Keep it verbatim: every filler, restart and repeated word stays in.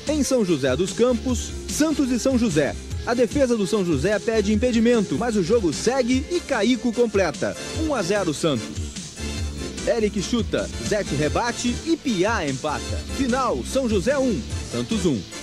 Em São José dos Campos, Santos e São José. A defesa do São José pede impedimento, mas o jogo segue e Caico completa. um a zero Santos. Eric chuta, Zete rebate e Piá empata. Final, São José um, Santos um.